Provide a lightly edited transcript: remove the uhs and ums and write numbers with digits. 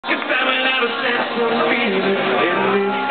It's time and I was set for feeling in this